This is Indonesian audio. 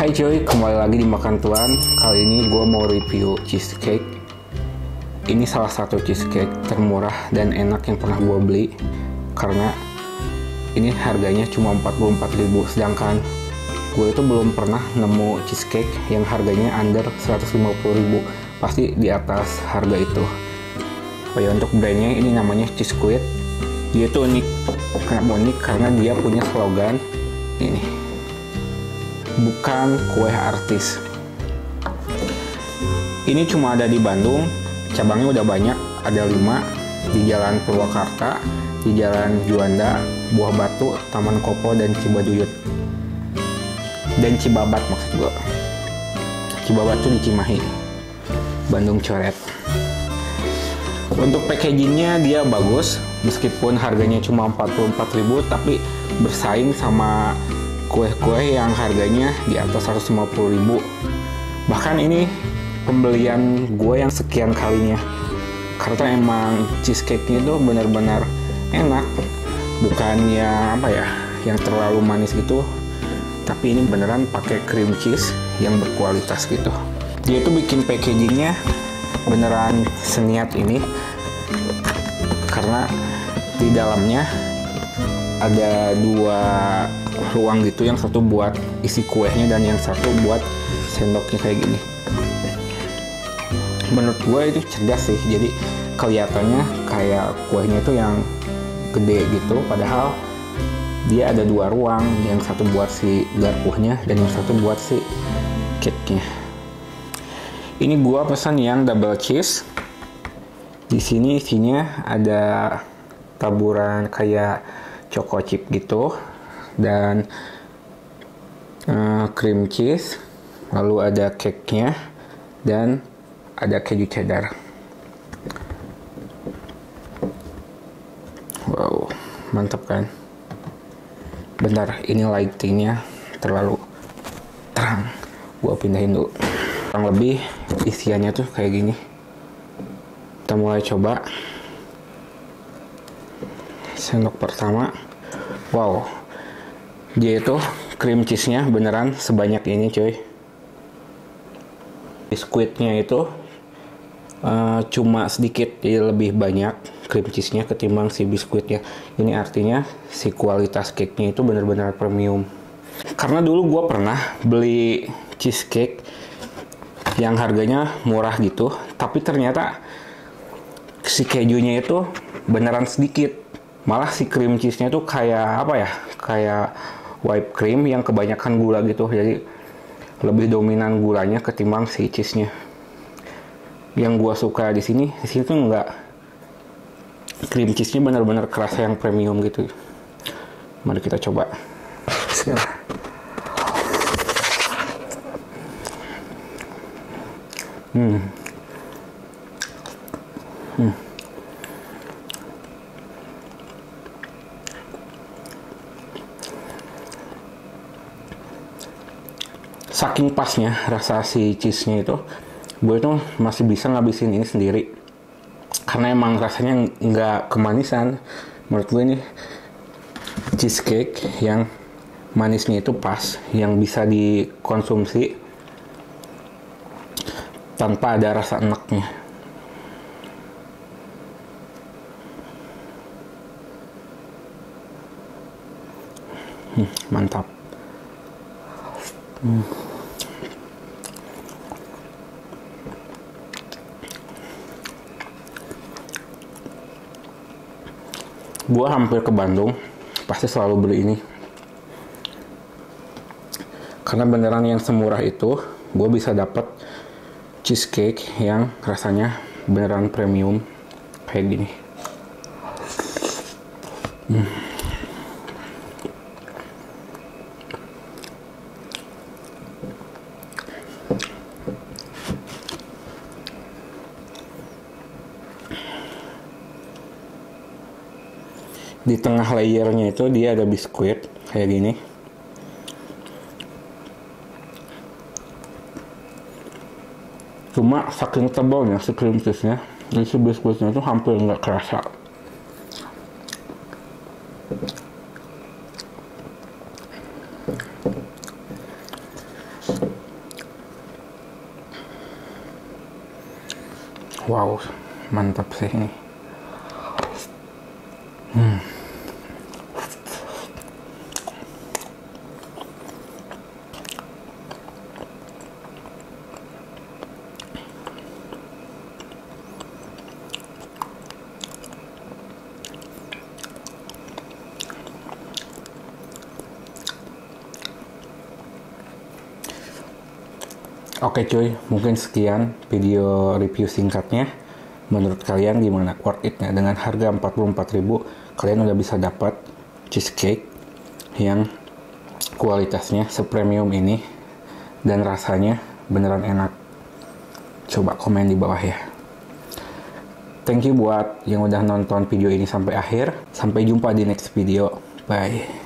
Hai cuy, kembali lagi di Makan Tuan. Kali ini gue mau review cheesecake. Ini salah satu cheesecake termurah dan enak yang pernah gue beli, karena ini harganya cuma 44.000. Sedangkan gue itu belum pernah nemu cheesecake yang harganya under 150.000. Pasti di atas harga itu. Oh ya, untuk brandnya ini namanya Cheesquid. Dia tuh unik. Kenapa unik? Karena dia punya slogan ini, bukan kue artis. Ini cuma ada di Bandung, cabangnya udah banyak, ada 5 di Jalan Purwakarta, di Jalan Juanda, Buah Batu, Taman Kopo, dan Cibaduyut. Dan Cibabat maksud gue. Cibabat tuh di Cimahi, Bandung Coret. Untuk packagingnya dia bagus, meskipun harganya cuma 44.000, tapi bersaing sama kue-kue yang harganya di atas 150.000. Bahkan ini pembelian gue yang sekian kalinya, karena emang cheesecake-nya itu benar-benar enak. Bukan yang yang terlalu manis gitu, tapi ini beneran pakai cream cheese yang berkualitas gitu. Dia itu bikin packagingnya beneran seniat ini, karena di dalamnya ada 2 ruang gitu, yang satu buat isi kuenya dan yang satu buat sendoknya kayak gini. Menurut gue itu cerdas sih, jadi kelihatannya kayak kuenya itu yang gede gitu, padahal dia ada 2 ruang, yang satu buat si garpuhnya dan yang satu buat si cake-nya. Ini gue pesan yang double cheese. Di sini isinya ada taburan kayak choco chip gitu, dan cream cheese, lalu ada cake-nya, dan ada keju cheddar. Wow, mantap kan? Bentar, ini lightingnya terlalu terang, gua pindahin dulu. Kurang lebih isiannya tuh kayak gini. Kita mulai coba. Sendok pertama, wow, dia itu cream cheese-nya beneran sebanyak ini cuy. Biskuitnya itu cuma sedikit, jadi lebih banyak cream cheese-nya ketimbang si biskuitnya. Ini artinya si kualitas cake-nya itu bener-bener premium. Karena dulu gue pernah beli cheesecake yang harganya murah gitu, tapi ternyata si kejunya itu beneran sedikit. Malah si cream cheese-nya tuh kayak kayak whipped cream yang kebanyakan gula gitu. Jadi lebih dominan gulanya ketimbang si cheese-nya. Yang gua suka di sini tuh enggak, cream cheese-nya benar-benar kerasa yang premium gitu. Mari kita coba. Saking pasnya rasa si cheese-nya itu, gue tuh masih bisa ngabisin ini sendiri. Karena emang rasanya nggak kemanisan. Menurut gue ini cheesecake yang manisnya itu pas, yang bisa dikonsumsi tanpa ada rasa enaknya. Mantap. Gua hampir ke Bandung pasti selalu beli ini, karena beneran yang semurah itu gue bisa dapat cheesecake yang rasanya beneran premium kayak gini. Di tengah layernya itu dia ada biskuit kayak gini. Cuma saking tebalnya si cream cheese-nya, jadi si biskuitnya itu hampir nggak kerasa. Wow, mantap sih ini. Oke cuy, mungkin sekian video review singkatnya. Menurut kalian gimana? Worth it nggak? Dengan harga 44.000 kalian udah bisa dapat cheesecake yang kualitasnya sepremium ini dan rasanya beneran enak. Coba komen di bawah ya. Thank you buat yang udah nonton video ini sampai akhir. Sampai jumpa di next video. Bye.